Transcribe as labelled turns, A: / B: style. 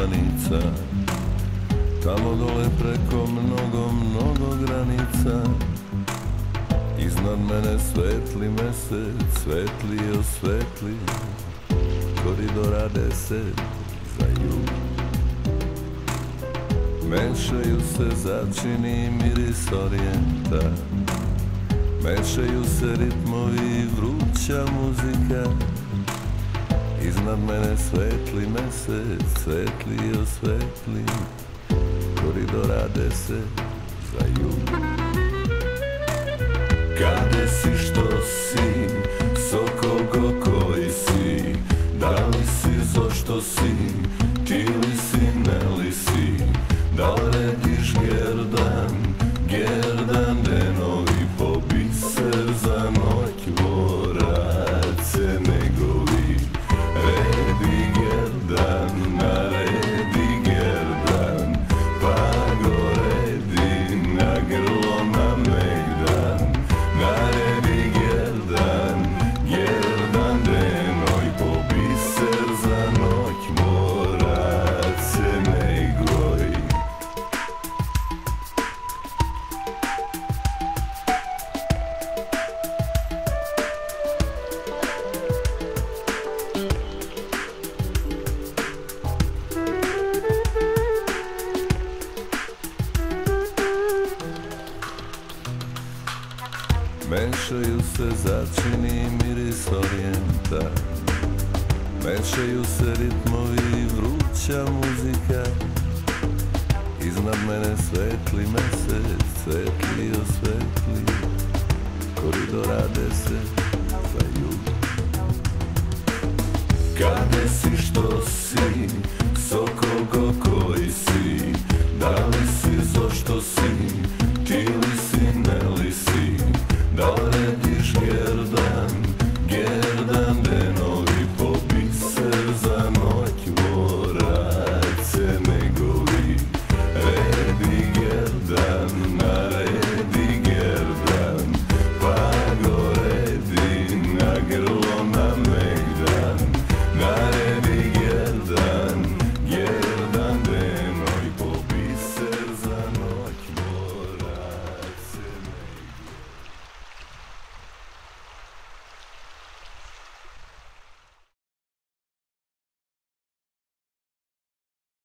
A: granica, tamo dole preko mnogo granica. Iznad mene svetli mesec, svetli osvetli Koridora 10 za jug. Mešaju se začini i miris orijenta, mešaju se ritmovi i vruća muzika. Iznad mene svetli mesec, svetli osvetli Koridora 10 za jug. Gade si, što si, sokol koji si, da li si, zašto si, ti li si, ne li si, da li rediš gerdan denovi po biser za noć vorace negovi. Redi gerdan, naredi gerdan, pa go redi na grlo na megdan. Naredi gerdan, gerdan denoj po biser za noć morace negoj. Mešaju se začini i miris orijenta, mešaju se ritmovi i vruća muzika. Iznad mene svetli mesec, svetli osvetli Koridora 10 za jug. Gade si, što si,